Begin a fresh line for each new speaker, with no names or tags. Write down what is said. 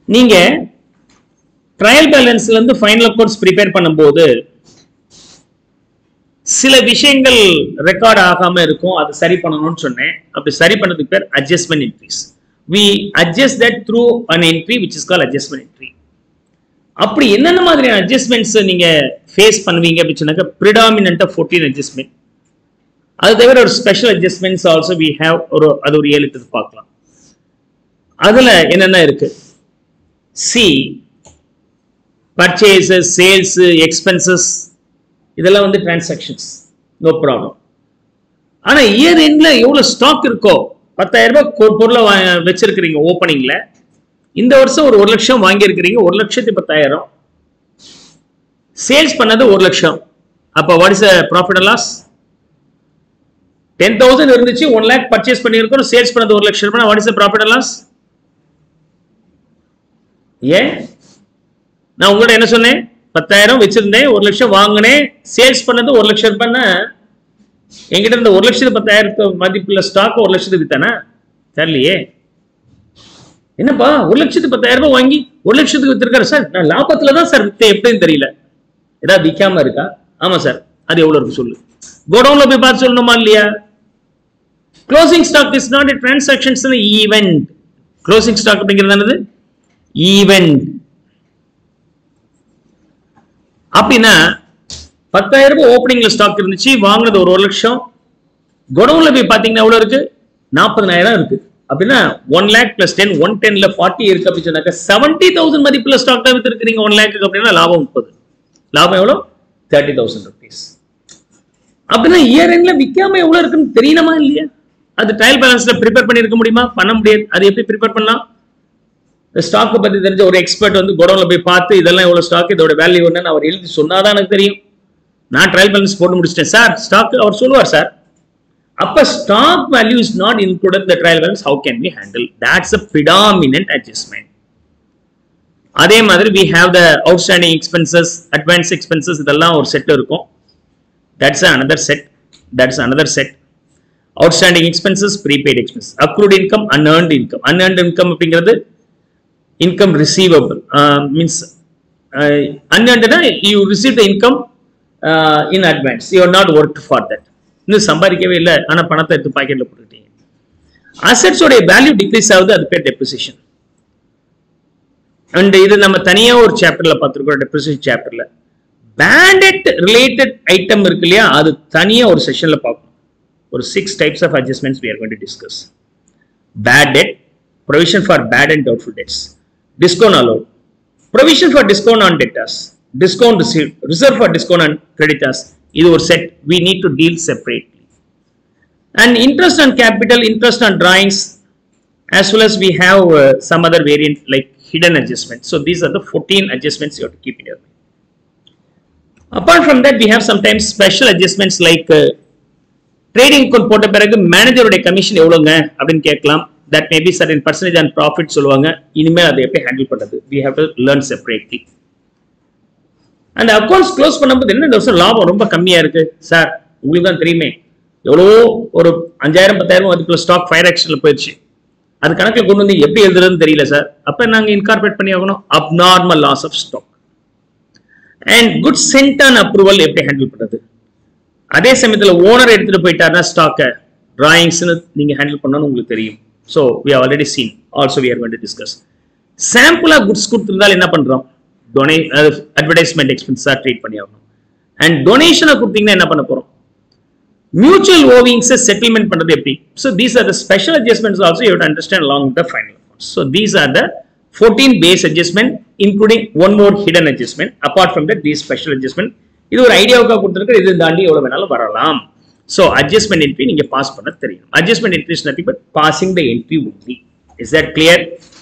நீங்க ட்ரையல் பேலன்ஸ்ல இருந்து final accounts prepare பண்ணும்போது சில விஷயங்கள் ரெக்கார்ட் ஆகாம இருக்கும், அது சரி பண்ணணும்னு சொன்னேன். அப்படி சரி பண்ணதுக்கு பேர் adjustment entries. we adjust that through an entry which is called adjustment entry. அப்படி என்னென்ன மாதிரியான அட்ஜஸ்ட்மெண்ட்ஸ் நீங்க ஃபேஸ் பண்ணுவீங்க அப்படின்னு சொன்னாக்க predominant 14 adjustment. அது தவிர ஒரு special adjustments also we have அது ஒரு 7 எடுத்து பார்க்கலாம். அதுல என்னென்ன இருக்கு? சி பர்ச்சேசஸ், சேல்ஸ், எக்ஸ்பென்சஸ், இதெல்லாம் வந்து டிரான்சாக்ஷன்ஸ், நோ ப்ராப்ளம். ஆனா இயர் எண்ட்ல எவ்வளவு ஸ்டாக் இருக்கோ, 10,000 ரூபாய் பொருளை வச்சிருக்கிறீங்க ஓப்பனிங்ல, இந்த வருஷம் ஒரு 1 லட்சம் வாங்கியிருக்கிறீங்க, 1,10,000 சேல்ஸ் பண்ணது 1 லட்சம். அப்ப what is profit and loss? 10,000 இருந்துச்சு, 1 lakh பர்ச்சேஸ் பண்ணியிருக்கோம், சேல்ஸ் பண்ணது 1 லட்சம் ரூபாய். What is profit and loss? ஏன் நான் உங்கள்ட்ட என்ன சொன்னேன்? 10,000 வச்சிருந்தேன், 1 லட்சம் வாங்கினேன், சேல்ஸ் பண்ணது 1 லட்சம் ரூபாய்னா என்கிட்ட இருந்த 1,10,000 மதிப்புள்ள ஸ்டாக் 1 லட்சத்துக்கு வித்தானா? தெரியலையே. என்னப்பா 1,10,000 ரூபாய் வாங்கி 1 லட்சத்துக்கு வித்திருக்காரு சார், நான் லாபத்துல தான் சார் வித்தேன், எப்படின்னு தெரியல. ஏதாவது விற்காம இருக்கா? ஆமா சார். அது எவ்வளவு இருக்கு சொல்லு. கோடவுன்ல போய் பார்த்து சொல்லணுமா இல்லையா? Closing stock is not a transactions, event. Closing stock அப்படிங்கிறது என்னது? ஈவென்ட். அப்படின்னா 10,000 ரூபாய் ஓப்பனிங்ல ஸ்டாக் இருந்துச்சு, வாங்கினது ஒரு 1 லட்சம். கோடவுன்ல போய் பாத்தீங்கன்னா எவ்வளவு இருக்கு? 40,000 இருக்கு. அப்படின்னா 1 lakh plus 10, 110ல 40 இருக்கு அப்படின்னு சொன்னாக்க 70,000 மதிப்புள்ள ஸ்டாக் தான் வித்துருக்கீங்க 1 lakh அப்படின்னா லாபம் 30. லாபம் எவ்வளவு? 30,000 rupees. அப்படின்னா இயர் எண்ட்ல விற்காம எவ்வளவு இருக்குன்னு தெரியணுமா இல்லையா? அது ட்ரையல் பேலன்ஸ்ல ப்ரிப்பேர் பண்ணிருக்க முடியுமா? பண்ண முடியாது. அது எப்படி ப்ரிப்பேர் பண்ணலாம்? ஸ்டாக் பத்தி தெரிஞ்ச ஒரு எக்ஸ்பர்ட் வந்து கோடவுன்ல போய் பார்த்து இதெல்லாம் எவ்வளவு ஸ்டாக், இதோட வேல்யூ என்னன்னு அவர் எழுதி சொன்னாதான் எனக்கு தெரியும். நான் ட்ரையல் பேலன்ஸ் போட்டு முடிச்சிட்டேன் சார், ஸ்டாக் அவர் சொல்லுவார் சார். அப்ப stock value is not included in the trial balance. How can we handle? That's a predominant adjustment. அதே மாதிரி we have the outstanding expenses, advance expenses, இதெல்லாம் ஒரு செட் இருக்கும். That's another set. That's another set. Outstanding expenses, prepaid expenses, accrued income, unearned income. Unearned income அப்படிங்கிறது income receivable, means unearned you receive the income in advance, you are not worked for that. இன்னும் சம்பாதிக்கவே இல்லை, ஆனா பணத்தை எடுத்து பாக்கெட்ல போட்டுட்டீங்க. Assets உடைய value decrease ஆகுது, அது பேர் டெப்ரிசியேஷன். அண்ட் இது நம்ம தனியா ஒரு சாப்டர்ல பார்த்திருக்கோம், டெப்ரிசியேஷன் சாப்டர்ல. பேட் டெட் ரிலேட்டட் ஐட்டம் இருக்கு இல்லையா, அது தனியா ஒரு செஷன்ல பார்க்கணும். ஒரு 6 types of adjustments we are going to discuss. Bad debt, provision for bad and doubtful debts, discount allowed, provision for discount on debtors, discount received, reserve for discount on creditors. இது ஒரு set, we need to deal separately. And interest on capital, interest on drawings, as well as we have some other variant like hidden adjustments. So these are the 14 adjustments you have to keep in your mind. Apart from that, we have sometimes special adjustments like trading account போட்ட பிறகு மேனேஜருடைய commission எவ்வளவுங்க அப்படின்னு கேட்கலாம். That may be certain percentage on profit சொல்லுவாங்க. இனிமேல் அதை எப்படி handle பண்றது? We have to learn separately. அந்த அக்கௌண்ட்ஸ் க்ளோஸ் பண்ணும்போது என்ன, இந்த வருஷம் லாபம் ரொம்ப கம்மியா இருக்கு சார், உங்களுக்கு தான் தெரியுமே, எவ்வளவோ ஒரு 5,000 10,000 அதுக்குள்ள ஸ்டாக் ஃபயர் ஆக்ஷன்ல போயிடுச்சு, அது கணக்கில் கொண்டு வந்து எப்படி எழுதுறதுன்னு தெரியல சார். அப்ப நாங்க இன்கார்பரேட் பண்ணி ஆகணும் abnormal loss of stock. And good sent on approval எப்படி ஹேண்டில் பண்றது? அதே சமயத்துல ஓனர் எடுத்துட்டு போயிட்டாருன்னா ஸ்டாக்கை டிராயிங்ஸ் நீங்க ஹேண்டில் பண்ணணும்னு உங்களுக்கு தெரியும். So we have already seen, also we are going to discuss. சாம்பிளா குட்ஸ் கொடுத்திருந்தால் என்ன பண்றோம்? அட்வர்டைஸ்மெண்ட் எக்ஸ்பென்ஸா ட்ரீட் பண்ணி ஆகணும். அண்ட் டொனேஷனை கொடுத்தீங்கன்னா என்ன பண்ண போறோம்? மியூச்சுவல் ஓவிங்ஸ் செட்டில்மெண்ட் பண்றது எப்படி? So these are the special adjustments also you have to understand along with the final accounts. So these are the 14 base adjustment, including one more hidden adjustment. Apart from that, these special adjustment, இது ஒரு ஐடியாவுக்காக கொடுத்திருக்க, இது தாண்டி எவ்வளவு வேணாலும் வரலாம். So adjustment entry நீங்க pass பண்ண தெரியும். Adjustment entry is nothing but passing the entry only. Is that clear?